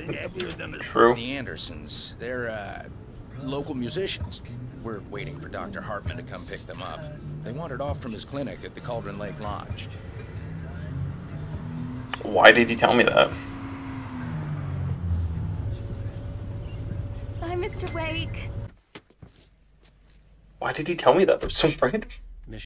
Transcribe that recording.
every of them is True. The Andersons, they're, local musicians. We're waiting for Dr. Hartman to come pick them up. They wandered off from his clinic at the Cauldron Lake Lodge. Why did he tell me that? Bye, Mr. Wake. Why did he tell me that? That was so random.